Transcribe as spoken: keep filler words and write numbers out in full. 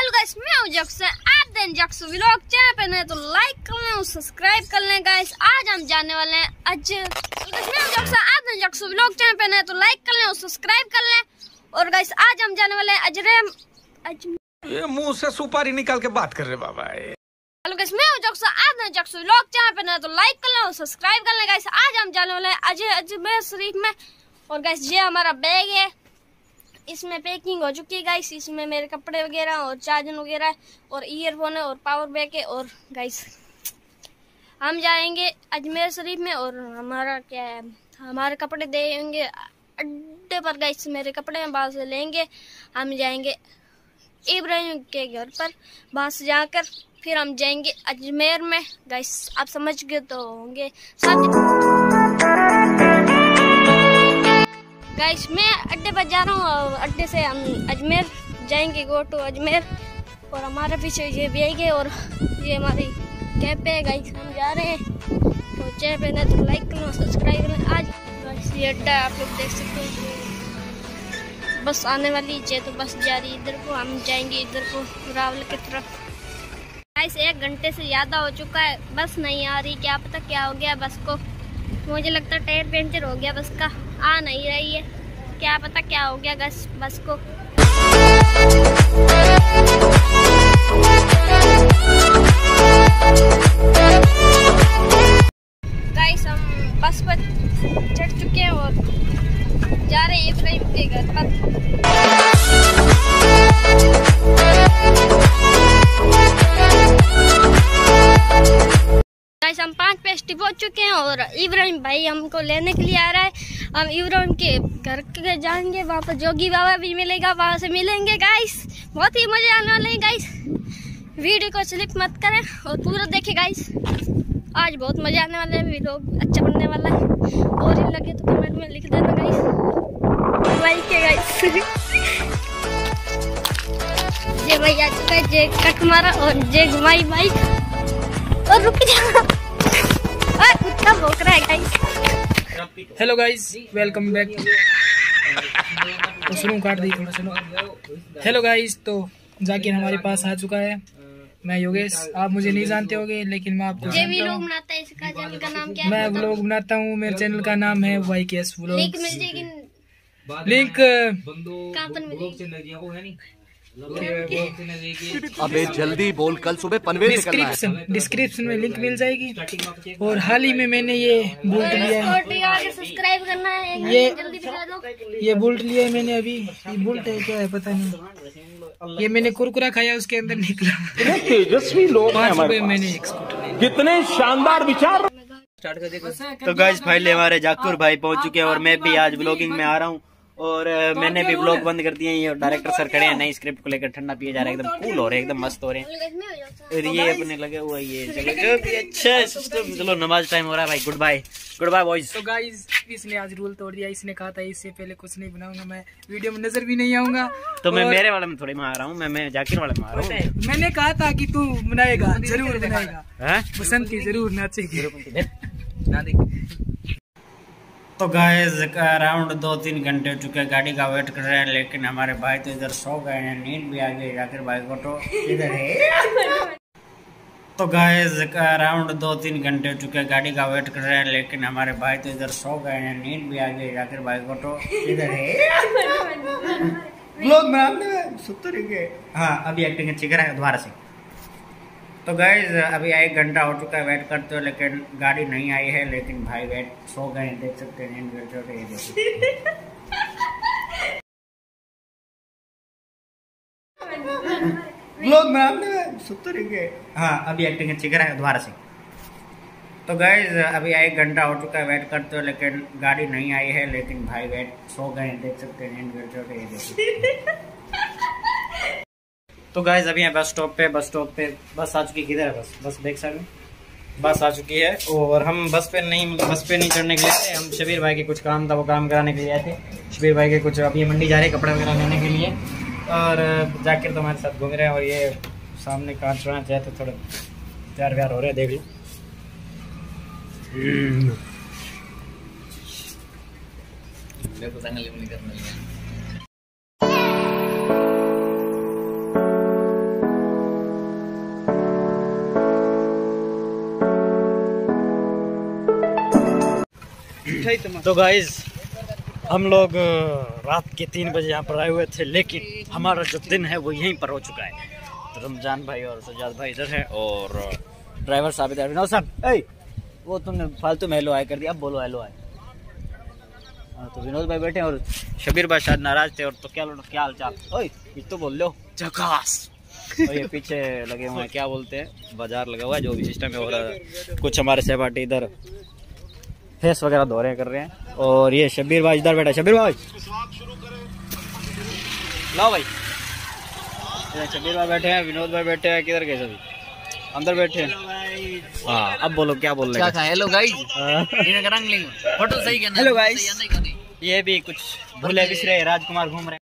Hello guys, मैं हूं जक्सू। आप देन जक्सू व्लॉग चैनल पे नए तो लाइक कर लें और सब्सक्राइब कर लें गाइस। आज हम जाने वाले हैं आज मैं हूं जक्सू। आप देन जक्सू व्लॉग चैनल पे नए तो लाइक कर लें और सब्सक्राइब कर लें। और गाइस आज हम जाने वाले हैं अजरे अज... ये मुंह से सुपारी निकाल के बात कर रहे बाबा। हेलो गाइस, मैं हूं जक्सू। आप देन जक्सू व्लॉग चैनल पे नए तो लाइक कर लें और सब्सक्राइब कर लें गाइस। आज हम जाने वाले हैं अजय अजमेर शरीफ में। और गाइस ये हमारा बैग है, इसमें पैकिंग हो चुकी है गाइस। इसमें मेरे कपड़े वगैरह और चार्जर वगैरह है और ईयरफोन है और पावर बैंक है। और गाइस हम जाएंगे अजमेर शरीफ में और हमारा क्या है, हमारे कपड़े देंगे अड्डे पर गाइस। मेरे कपड़े हम वहाँ से लेंगे, हम जाएंगे इब्राहिम के घर पर। वहाँ से जाकर फिर हम जाएंगे अजमेर में गाइस। आप समझ गए तो होंगे गाइस। मैं अड्डे पर जा रहा हूँ और अड्डे से हम अजमेर जाएंगे, गो टू अजमेर। और हमारे पीछे ये बैग है और ये हमारी कैब है गाइस। हम जा रहे हैं तो चैनल पे नहीं तो लाइक करो सब्सक्राइब करें। आज गाइस ये अड्डा आप लोग देख सकते हैं, बस आने वाली है तो बस जा रही इधर को। हम जाएंगे इधर को रावल की तरफ गाइस। एक घंटे से ज़्यादा हो चुका है, बस नहीं आ रही। क्या पता क्या हो गया बस को, मुझे लगता है टायर पंचर हो गया बस का, आ नहीं रही है। क्या पता क्या हो गया बस बस को। गाइस हम बस पर चढ़ चुके हैं और जा रहे हैं इब्राहिम के घर पर। गाइस हम पाँच पे स्टिप हो चुके हैं और इब्राहिम भाई हमको लेने के लिए आ रहा है। हम इब्राहिम के घर के जाएंगे, वहाँ पर जोगी बाबा भी मिलेगा, वहाँ से मिलेंगे गाइस। बहुत ही मजे आने वाले हैं गाइस। वीडियो को स्लिप मत करें और पूरा देखें गाइस। आज बहुत मजे आने वाले हैं, वीडियो अच्छा बनने वाला है। और ही लगे तो कमेंट में लिख देना गाइस, लाइक है गाइस। जे भाई आ चुका है, जे कट मारा और जे घुमाई बाइक और रुक जा। कुत्ता भौंक रहा है guys. Hello guys, welcome back. तो सुनो काट दी थोड़ा सुनो। हेलो गाइस, तो जाकिर हमारे पास आ चुका है। मैं योगेश, आप मुझे नहीं जानते होंगे लेकिन मैं आपको जानता हूँ। बनाता है, इसका चैनल का नाम क्या है? मैं व्लॉग बनाता हूँ, मेरे चैनल का नाम है वाई के एस व्लॉग। लिंक मिल जाएगी, लिंक कहाँ पर मिलेगी? अबे जल्दी बोल, कल सुबह पनवेल निकलना है। डिस्क्रिप्शन डिस्क्रिप्शन में लिंक मिल जाएगी। और हाल ही में मैंने ये बुल्ट लिया है, सब्सक्राइब करना है, ये जल्दी दिखा दो। ये बुल्ट लिया है मैंने अभी। ये बुल्ट है क्या है पता नहीं। ये मैंने कुरकुरा खाया, उसके अंदर निकला तेजस्वी लोग हैं हमारे पास। मैंने एक स्कूटर, कितने शानदार विचार। तो गाइस फाइनली हमारे जाकिर भाई पहुंच चुके हैं और मैं भी आज ब्लॉगिंग में आ रहा हूँ। और मैंने भी ब्लॉग बंद कर दिए हैं। ये डायरेक्टर सर खड़े हैं, नई स्क्रिप्ट को लेकर ठंडा पिए जा रहे हैं, एकदम कूल हो रहे हैं, एकदम मस्त हो रहे हैं। और ये अपने लगे हुआ ये चलो जो भी अच्छा है सिस्टम। चलो नमाज टाइम हो रहा है भाई, good bye good bye boys. तो गाइस इसने आज रूल तोड़ दिया। इसने कहा था इससे पहले कुछ नहीं बनाऊंगा, मैं वीडियो में नजर भी नहीं आऊंगा। तो मैं मेरे वाले में थोड़ी में आ रहा हूँ, मैं मैं जाकिर वाले में आ रहा हूँ। मैंने कहा था कि तू बनाएगा, जरूर बनाएगा, बसंती जरूर नाचेगी। तो गाइस अराउंड दो तीन घंटे हो चुके हैं, गाड़ी का वेट कर रहे हैं, लेकिन हमारे भाई तो इधर सो गए हैं, नींद भी आ गई जाकिर भाई को तो इधर है। तो गाइस अराउंड दो तीन घंटे हो चुके हैं, गाड़ी का वेट कर रहे हैं, लेकिन हमारे भाई तो इधर सो गए हैं, नींद भी आ गई जाकिर भाई को तो इधर है। लोग बनाने हाँ अभी एक्टिंग अच्छी करा है दोबारा से। तो गाइज अभी एक घंटा हो चुका है वेट करते हो, लेकिन गाड़ी नहीं आई है, लेकिन भाई वेट सो गए हैं, देख सकते हैं नींद करते लोग बनाने हाँ अभी एक्टिंग अच्छी करा है दोबारा से। तो गाइज अभी एक घंटा हो चुका है वेट करते हो, लेकिन गाड़ी नहीं आई है, लेकिन भाई वेट सो गए हैं, देख सकते हैं नींद करते। तो गाइज अभी बस स्टॉप पे बस स्टॉप पे बस आ चुकी है। किधर है बस? बस बैक साइड में बस आ चुकी है। और हम बस पे नहीं बस पे नहीं चढ़ने के लिए थे, हम शबीर भाई के कुछ काम था वो काम कराने के लिए आए थे। शबीर भाई के कुछ अभी मंडी जा रहे हैं कपड़े वगैरह लेने के लिए। और जाकिर तो हमारे साथ घूम रहे हैं। और ये सामने कांच छोड़ना चाहे तो थोड़े प्यार व्यार हो रहे हैं, देख लो। तो गाइस हम लोग रात के तीन बजे यहाँ पर आए हुए थे, लेकिन हमारा जो दिन है वो यहीं पर हो चुका है। तो रमजान भाई और सजाद भाई इधर हैं और ड्राइवर साहब इधर। विनोद साहब, ए वो तुमने फालतू में हेलो आए कर दिया, अब बोलो हेलो आए। हाँ, तो विनोद भाई बैठे और शबीर भाई शायद नाराज थे। और तो क्या क्या हाल चाल? ओए कुछ तो बोल लो। झकास। और ये पीछे लगे हुए हैं, क्या बोलते हैं, बाजार लगा हुआ है, जो भी सिस्टम है। और कुछ हमारे सहपाठी इधर फेस वगैरह धो रहे कर रहे हैं। और ये शबीर भाई इधर बैठा। शबीर भाई लाओ भाई। शबीर भाई बैठे हैं, विनोद भाई बैठे हैं। किधर गए सभी? अंदर बैठे हैं। हाँ, अब बोलो क्या बोल रहे हैं? हेलो गाइस, फोटो सही। हेलो गाइस, ये भी कुछ भूले बिसरे राजकुमार घूम रहे हैं।